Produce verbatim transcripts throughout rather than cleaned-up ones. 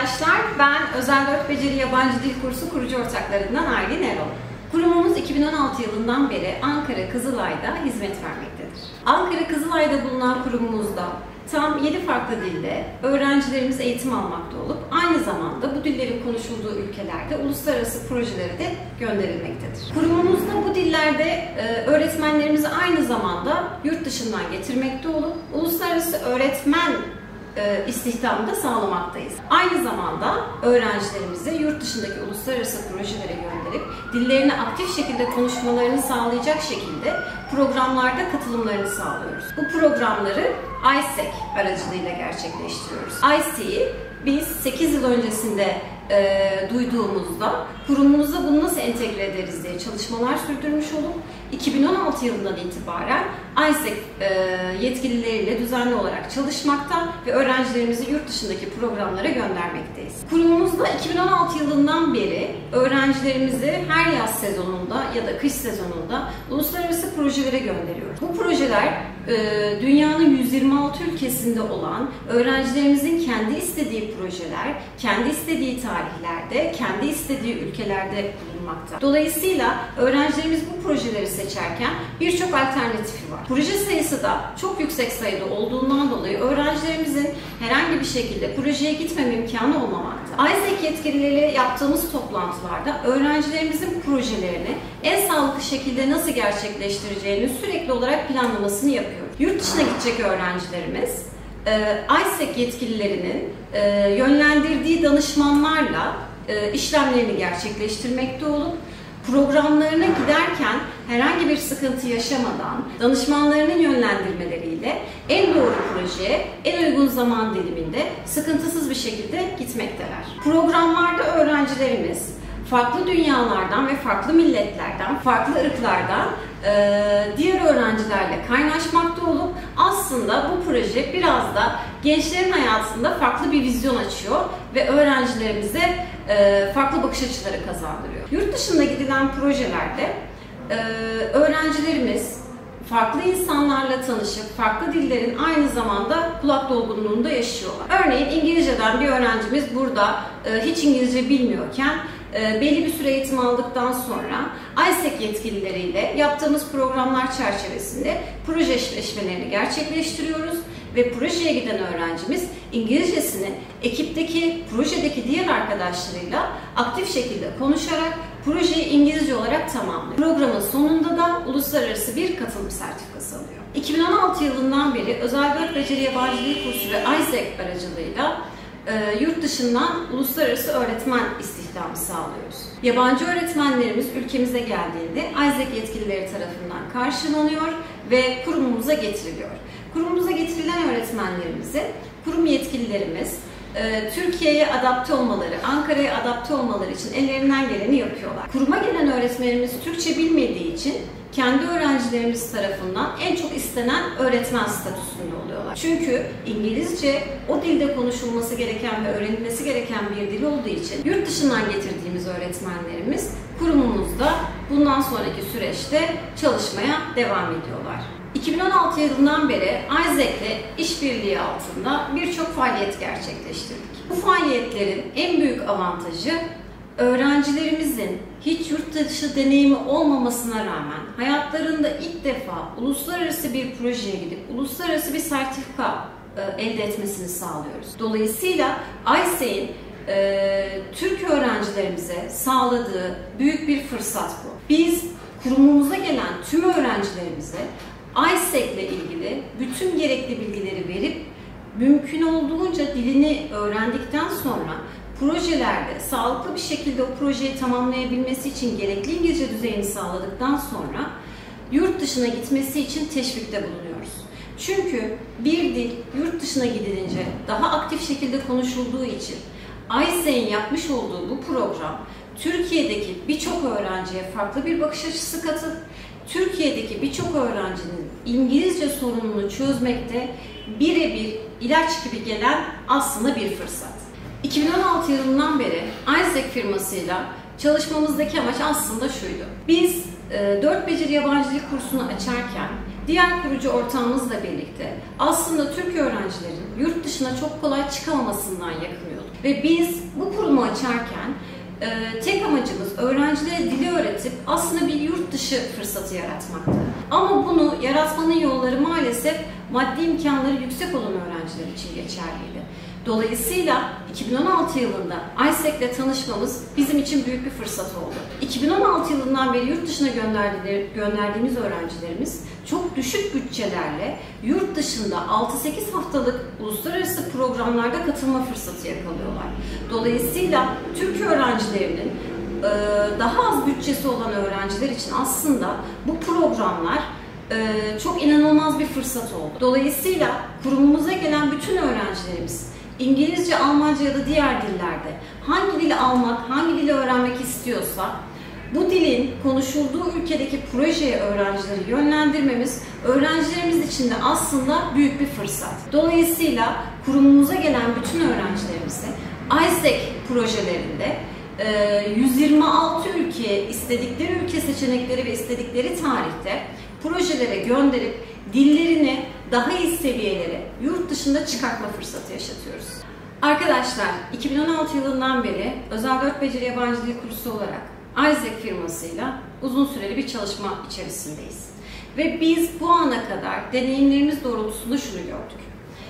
arkadaşlar, ben Özel dört Beceri Yabancı Dil Kursu kurucu ortaklarından Aylin Erol. Kurumumuz iki bin on altı yılından beri Ankara Kızılay'da hizmet vermektedir. Ankara Kızılay'da bulunan kurumumuzda tam yedi farklı dilde öğrencilerimiz eğitim almakta olup aynı zamanda bu dillerin konuşulduğu ülkelerde uluslararası projelere de gönderilmektedir. Kurumumuzda bu dillerde öğretmenlerimizi aynı zamanda yurt dışından getirmekte olup uluslararası öğretmen istihdamı da sağlamaktayız. Aynı zamanda öğrencilerimizi yurt dışındaki uluslararası projelere gönderip dillerini aktif şekilde konuşmalarını sağlayacak şekilde programlarda katılımlarını sağlıyoruz. Bu programları I S E C aracılığıyla gerçekleştiriyoruz. I S E C'yi biz sekiz yıl öncesinde e, duyduğumuzda kurumumuza bunu nasıl entegre ederiz diye çalışmalar sürdürmüş olup iki bin on altı yılından itibaren I S E C e, yetkilileriyle düzenli olarak çalışmakta ve öğrencilerimizi yurt dışındaki programlara göndermekteyiz. Kurumumuzda iki bin on altı yılından beri öğrencilerimizi her yaz sezonunda ya da kış sezonunda uluslararası projelere gönderiyoruz. Bu projeler e, dünyanın yüz yirmi altı ülkesinde olan öğrencilerimizin kendi istediği projeler, kendi istediği tarihlerde, kendi istediği ülkelerde bulunmakta. Dolayısıyla öğrencilerimiz bu projeleri seçerken birçok alternatifi var. Proje sayısı da çok yüksek sayıda olduğundan dolayı öğrencilerimizin herhangi bir şekilde projeye gitmeme imkanı olmamakta. I S E C yetkilileriyle yaptığımız toplantılarda öğrencilerimizin projelerini en sağlıklı şekilde nasıl gerçekleştireceğini sürekli olarak planlamasını yapıyoruz. Yurt dışına gidecek öğrencilerimiz I S E C yetkililerinin yönlendirdiği danışmanlarla işlemlerini gerçekleştirmekte olup programlarına giderken herhangi bir sıkıntı yaşamadan danışmanlarının yönlendirmeleriyle en doğru projeye en uygun zaman diliminde sıkıntısız bir şekilde gitmekteler. Programlarda öğrencilerimiz farklı dünyalardan ve farklı milletlerden, farklı ırklardan diğer öğrencilerle kaynaşmakta olup aslında bu proje biraz da gençlerin hayatında farklı bir vizyon açıyor ve öğrencilerimize farklı bakış açıları kazandırıyor. Yurt dışında gidilen projelerde öğrencilerimiz farklı insanlarla tanışıp farklı dillerin aynı zamanda kulak dolgunluğunda yaşıyorlar. Örneğin İngilizceden bir öğrencimiz burada hiç İngilizce bilmiyorken belli bir süre eğitim aldıktan sonra I S E C yetkilileriyle yaptığımız programlar çerçevesinde proje eşleşmelerini gerçekleştiriyoruz ve projeye giden öğrencimiz İngilizcesini ekipteki, projedeki diğer arkadaşlarıyla aktif şekilde konuşarak projeyi İngilizce olarak tamamlıyor. Programın sonunda da uluslararası bir katılım sertifikası alıyor. iki bin on altı yılından beri Özel dört Beceri Yabancı Dil Kursu ve I S E C aracılığıyla e, yurt dışından uluslararası öğretmen istihdamı sağlıyoruz. Yabancı öğretmenlerimiz ülkemize geldiğinde I S E C yetkilileri tarafından karşılanıyor ve kurumumuza getiriliyor. Kurumumuza getirilen öğretmenlerimizi kurum yetkililerimiz e, Türkiye'ye adapte olmaları, Ankara'ya adapte olmaları için ellerinden geleni yapıyorlar. Kuruma gelen öğretmenimiz Türkçe bilmediği için kendi öğrencilerimiz tarafından en çok istenen öğretmen statüsünde oluyorlar. Çünkü İngilizce o dilde konuşulması gereken ve öğrenilmesi gereken bir dil olduğu için yurt dışından getirdiğimiz öğretmenlerimiz kurumumuzda bundan sonraki süreçte çalışmaya devam ediyorlar. iki bin on altı yılından beri I S E C ile işbirliği altında birçok faaliyet gerçekleştirdik. Bu faaliyetlerin en büyük avantajı öğrencilerimizin hiç yurt dışı deneyimi olmamasına rağmen hayatlarında ilk defa uluslararası bir projeye gidip uluslararası bir sertifika elde etmesini sağlıyoruz. Dolayısıyla I S E C'in e, Türk öğrencilerimize sağladığı büyük bir fırsat bu. Biz kurumumuza gelen tüm öğrencilerimize I S E C ile ilgili bütün gerekli bilgileri verip mümkün olduğunca dilini öğrendikten sonra projelerde sağlıklı bir şekilde o projeyi tamamlayabilmesi için gerekli İngilizce düzeyini sağladıktan sonra yurt dışına gitmesi için teşvikte bulunuyoruz. Çünkü bir dil yurt dışına gidilince daha aktif şekilde konuşulduğu için I S E C'in yapmış olduğu bu program Türkiye'deki birçok öğrenciye farklı bir bakış açısı katıp Türkiye'deki birçok öğrencinin İngilizce sorununu çözmekte birebir ilaç gibi gelen aslında bir fırsat. iki bin on altı yılından beri I S E C firmasıyla çalışmamızdaki amaç aslında şuydu. Biz dört Beceri Yabancı Dil kursunu açarken diğer kurucu ortağımızla birlikte aslında Türk öğrencilerin yurt dışına çok kolay çıkamamasından yakınıyorduk. Ve biz bu kurumu açarken e, tek amacımız öğrencilere dili öğretip aslında bir yurt dışı fırsatı yaratmaktı. Ama bunu yaratmanın yolları maalesef maddi imkanları yüksek olan öğrenciler için geçerliydi. Dolayısıyla iki bin on altı yılında I S E C ile tanışmamız bizim için büyük bir fırsat oldu. iki bin on altı yılından beri yurt dışına gönderdiğimiz öğrencilerimiz çok düşük bütçelerle yurt dışında altı sekiz haftalık uluslararası programlarda katılma fırsatı yakalıyorlar. Dolayısıyla Türk öğrencilerinin daha az bütçesi olan öğrenciler için aslında bu programlar çok inanılmaz bir fırsat oldu. Dolayısıyla kurumumuza gelen bütün öğrencilerimiz İngilizce, Almanca ya da diğer dillerde hangi dili almak, hangi dili öğrenmek istiyorsa bu dilin konuşulduğu ülkedeki projeye öğrencileri yönlendirmemiz öğrencilerimiz için de aslında büyük bir fırsat. Dolayısıyla kurumumuza gelen bütün öğrencilerimizi I S E C projelerinde yüz yirmi altı ülkeye istedikleri ülke seçenekleri ve istedikleri tarihte projelere gönderip dillerini daha iyi seviyelere yurt dışında çıkartma fırsatı yaşatıyoruz. Arkadaşlar, iki bin on altı yılından beri Özel dört Beceri Yabancı Dil Kursu olarak I S E C firmasıyla uzun süreli bir çalışma içerisindeyiz. Ve biz bu ana kadar deneyimlerimiz doğrultusunda şunu gördük.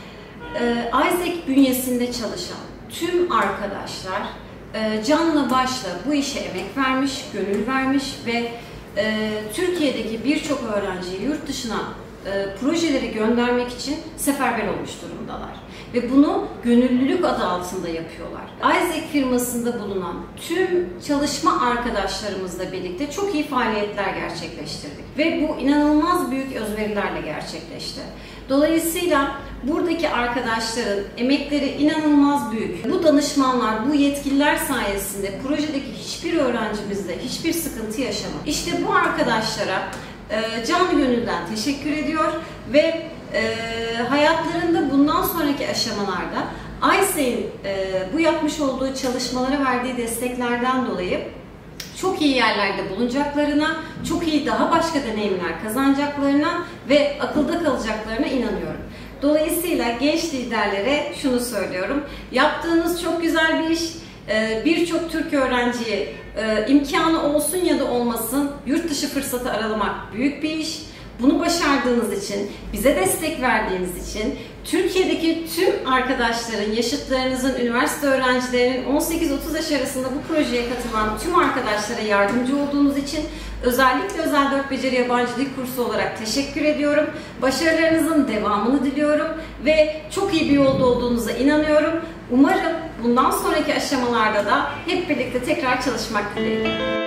I S E C bünyesinde çalışan tüm arkadaşlar canla başla bu işe emek vermiş, gönül vermiş ve Türkiye'deki birçok öğrenciyi yurt dışına projeleri göndermek için seferber olmuş durumdalar. Ve bunu gönüllülük adı altında yapıyorlar. I S E C firmasında bulunan tüm çalışma arkadaşlarımızla birlikte çok iyi faaliyetler gerçekleştirdik. Ve bu inanılmaz büyük özverilerle gerçekleşti. Dolayısıyla buradaki arkadaşların emekleri inanılmaz büyük. Bu danışmanlar, bu yetkililer sayesinde projedeki hiçbir öğrencimizde hiçbir sıkıntı yaşamadı. İşte bu arkadaşlara canı gönülden teşekkür ediyor ve e, hayatlarında bundan sonraki aşamalarda I S E C'in e, bu yapmış olduğu çalışmalara verdiği desteklerden dolayı çok iyi yerlerde bulunacaklarına, çok iyi daha başka deneyimler kazanacaklarına ve akılda kalacaklarına inanıyorum. Dolayısıyla genç liderlere şunu söylüyorum, yaptığınız çok güzel bir iş. Birçok Türk öğrenciye imkanı olsun ya da olmasın yurt dışı fırsatı aralamak büyük bir iş. Bunu başardığınız için, bize destek verdiğiniz için, Türkiye'deki tüm arkadaşların, yaşıtlarınızın, üniversite öğrencilerinin on sekiz otuz yaş arasında bu projeye katılan tüm arkadaşlara yardımcı olduğunuz için özellikle Özel dört Beceri Yabancı Dil Kursu olarak teşekkür ediyorum. Başarılarınızın devamını diliyorum ve çok iyi bir yolda olduğunuza inanıyorum. Umarım bundan sonraki aşamalarda da hep birlikte tekrar çalışmak dileğiyle.